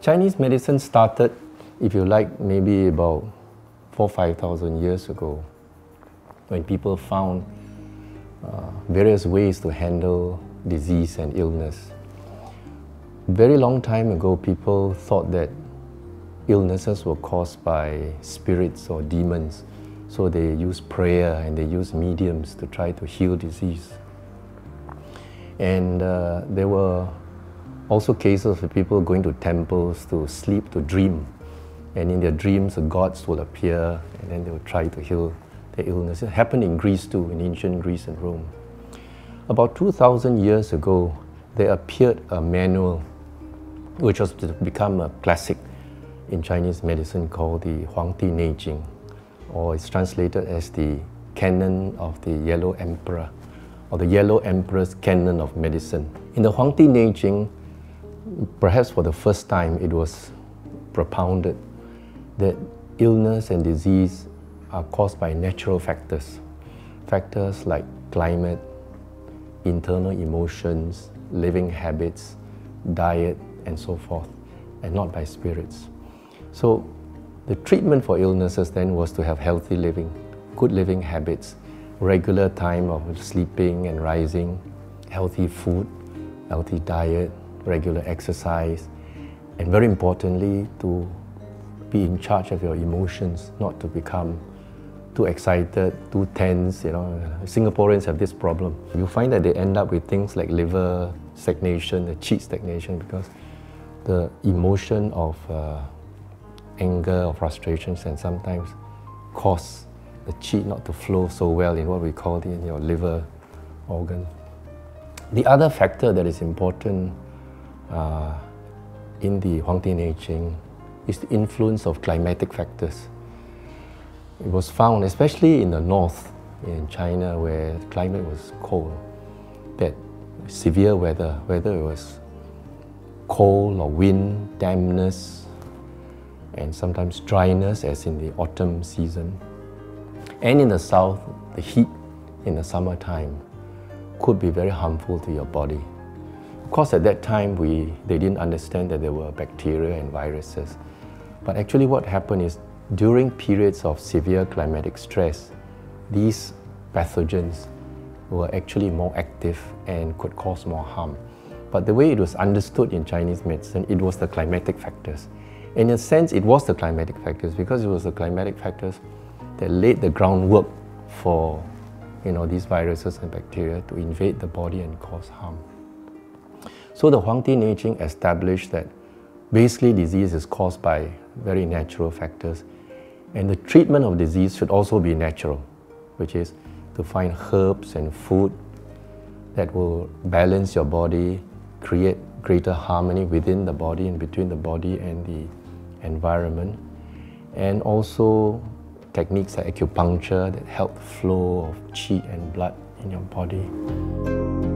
Chinese medicine started, if you like, maybe about 4,000-5,000 years ago, when people found various ways to handle disease and illness. Very long time ago, people thought that illnesses were caused by spirits or demons, so they used prayer and they used mediums to try to heal disease. And there were also cases of people going to temples to sleep, to dream. And in their dreams, the gods will appear and then they will try to heal their illness. It happened in Greece too, in ancient Greece and Rome. About 2,000 years ago, there appeared a manual which was to become a classic in Chinese medicine called the Huangdi Neijing, or it's translated as the Canon of the Yellow Emperor, or the Yellow Emperor's Canon of Medicine. In the Huangdi Neijing, perhaps for the first time, it was propounded that illness and disease are caused by natural factors. Factors like climate, internal emotions, living habits, diet, and so forth, and not by spirits. So the treatment for illnesses then was to have healthy living, good living habits, regular time of sleeping and rising, healthy food, healthy diet, regular exercise, and very importantly, to be in charge of your emotions, not to become too excited, too tense. You know, Singaporeans have this problem. You find that they end up with things like liver stagnation, the qi stagnation, because the emotion of anger or frustrations and sometimes cause the qi not to flow so well in what we call in your liver organ. The other factor that is important in the Huangdi Neijing is the influence of climatic factors. It was found, especially in the north, in China, where the climate was cold, that severe weather, whether it was cold or wind, dampness, and sometimes dryness, as in the autumn season. And in the south, the heat in the summertime could be very harmful to your body. Of course, at that time, they didn't understand that there were bacteria and viruses. But actually what happened is, during periods of severe climatic stress, these pathogens were actually more active and could cause more harm. But the way it was understood in Chinese medicine, it was the climatic factors. In a sense, it was the climatic factors, because it was the climatic factors that laid the groundwork for these viruses and bacteria to invade the body and cause harm. So the Huangdi Neijing established that basically disease is caused by very natural factors, and the treatment of disease should also be natural, which is to find herbs and food that will balance your body, create greater harmony within the body and between the body and the environment, and also techniques like acupuncture that help the flow of qi and blood in your body.